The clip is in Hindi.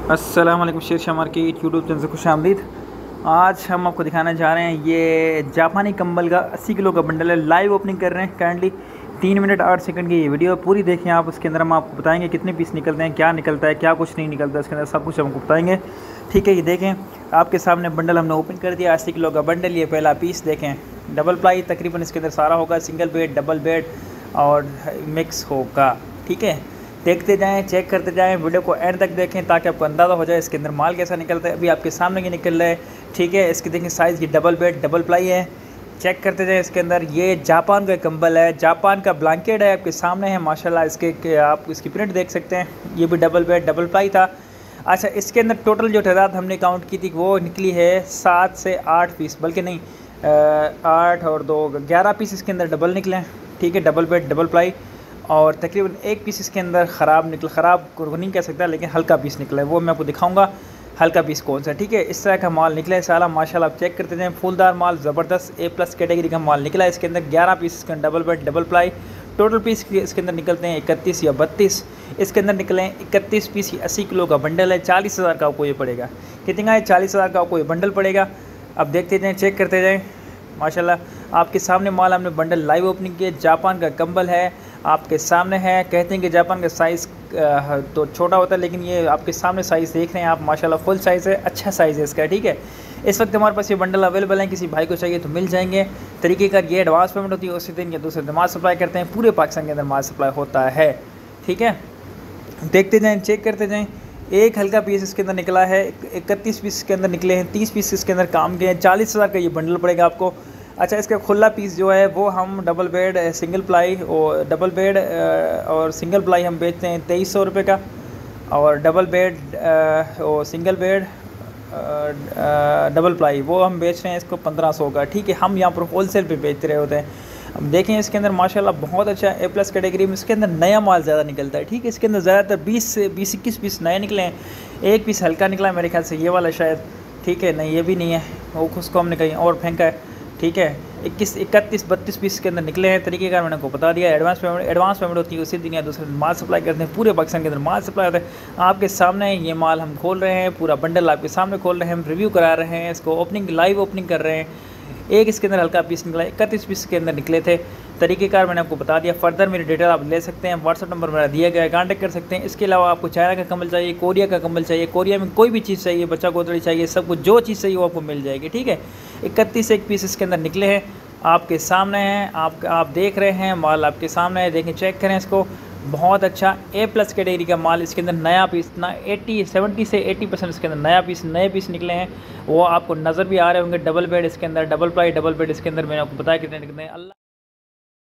अस्सलाम वालेकुम Sher Shah market YouTube channel से खुश आमदीद। आज हम आपको दिखाने जा रहे हैं ये जापानी कंबल का 80 किलो का बंडल है। लाइव ओपनिंग कर रहे हैं काइंडली 3 मिनट 8 सेकंड की ये वीडियो पूरी देखें आप। उसके अंदर हम आपको बताएंगे कितने पीस निकलते हैं, क्या निकलता है, क्या कुछ नहीं निकलता है, इसके अंदर सब कुछ हमको बताएंगे। ठीक है, ये देखें आपके सामने बंडल हमने ओपन कर दिया। 80 किलो का बंडल, ये पहला पीस देखें। डबल प्लाई तकरीबन इसके अंदर सारा होगा, सिंगल बेड, डबल बेड और मिक्स होगा। ठीक है, देखते जाएं, चेक करते जाएं, वीडियो को एंड तक देखें ताकि आपको अंदाज़ा हो जाए इसके अंदर माल कैसा निकलता है। अभी आपके सामने ये निकल रहा है। ठीक है, इसकी देखें साइज़ की डबल बेड, डबल प्लाई है। चेक करते जाएं इसके अंदर। ये जापान का कंबल है, जापान का ब्लैंकेट है, आपके सामने है माशाल्लाह। इसके आप इसकी प्रिंट देख सकते हैं। ये भी डबल बेड, डबल प्लाई था। अच्छा, इसके अंदर टोटल जो तादाद हमने काउंट की थी वो निकली है 7 से 8 पीस, बल्कि नहीं 8 और 2 11 पीस इसके अंदर डबल निकले हैं। ठीक है, डबल बेड, डबल प्लाई। और तकरीबन एक पीस इसके अंदर ख़राब नहीं कह सकता, लेकिन हल्का पीस निकला है। वो मैं आपको दिखाऊंगा हल्का पीस कौन सा। ठीक है, इस तरह का माल निकला है सारा माशाल्लाह। आप चेक करते जाएं, फुलदार माल ज़बरदस्त A+ कैटेगरी का माल निकला है। इसके अंदर 11 पीस इसके अंदर double bed, double ply. Total piece इसके अंदर निकलते हैं 31 या 32। इसके अंदर निकले हैं 31 पीस। 80 किलो का बंडल है, 40,000 का आपको ये पड़ेगा। कितना है? 40,000 का आपको ये बंडल पड़ेगा। अब देखते जाएँ, चेक करते जाएँ माशाल्लाह। आपके सामने माल हमने बंडल लाइव ओपनिंग किया। जापान का कंबल है, आपके सामने है। कहते हैं कि जापान का साइज़ तो छोटा होता है, लेकिन ये आपके सामने साइज़ देख रहे हैं आप माशाल्लाह, फुल साइज़ है, अच्छा साइज़ है इसका। ठीक है, इस वक्त हमारे पास ये बंडल अवेलेबल है, किसी भाई को चाहिए तो मिल जाएंगे। तरीक़ेकार ये एडवांस पेमेंट होती है, उसी दिन या दूसरे दिन माल सप्लाई करते हैं। पूरे पाकिस्तान के अंदर माल सप्लाई होता है। ठीक है, देखते जाएँ, चेक करते जाएँ। एक हल्का पीस इसके अंदर निकला है, 31 पीस इसके अंदर निकले हैं, 30 पीस इसके अंदर काम के हैं। 40,000 का ये बंडल पड़ेगा आपको। अच्छा, इसका खुला पीस जो है वो हम डबल बेड, सिंगल प्लाई और डबल बेड और सिंगल प्लाई हम बेचते हैं 2300 रुपये का। और डबल बेड और सिंगल बेड डबल प्लाई वो हम बेच रहे हैं इसको 1500 का। ठीक है, हम यहाँ पर होलसेल पे बेच रहे होते हैं। अब देखें इसके अंदर माशाल्लाह बहुत अच्छा A+ कैटेगरी में इसके अंदर नया माल ज़्यादा निकलता है। ठीक है, इसके अंदर ज़्यादातर 20 से 21 पीस नए निकले हैं। एक पीस हल्का निकला है मेरे ख्याल से, ये वाला शायद। ठीक है, नहीं ये भी नहीं है, वो उसको हमने कहीं और फेंका है। ठीक है, 21, 31, 32 पीस के अंदर निकले हैं। तरीक़ेकार मैंने आपको बता दिया। एडवांस पेमेंट होती है उसी दिन या दूसरे दिन माल सप्लाई करते हैं। पूरे पाकिस्तान के अंदर माल सप्लाई होता है। आपके सामने ये माल हम खोल रहे हैं, पूरा बंडल आपके सामने खोल रहे हैं, हम रिव्यू करा रहे हैं इसको, ओपनिंग लाइव ओपनिंग कर रहे हैं। एक इसके अंदर हल्का पीस निकला, 31 पीस के अंदर निकले थे। तरीक़ेकार मैंने आपको बता दिया। फर्दर मेरी डिटेल आप ले सकते हैं, व्हाट्सअप नंबर मेरा दिया गया है, कॉन्टैक्ट कर सकते हैं। इसके अलावा आपको चाइना का कंबल चाहिए, कोरिया का कंबल चाहिए, कोरिया में कोई भी चीज़ चाहिए, बच्चा गोदड़ी चाहिए, सब कुछ जो चीज़ चाहिए वो आपको मिल जाएगी। ठीक है, 31 एक पीस इसके अंदर निकले हैं, आपके सामने हैं। आप देख रहे हैं माल आपके सामने है, देखें, चेक करें इसको। बहुत अच्छा A+ कैटेगरी का माल। इसके अंदर नया पीस ना 70 से 80% इसके अंदर नए पीस निकले हैं। वो आपको नज़र भी आ रहे होंगे। डबल बेड इसके अंदर, डबल प्लाई, डबल बेड इसके अंदर मैंने आपको बताया कितने निकलते हैं। अल्लाह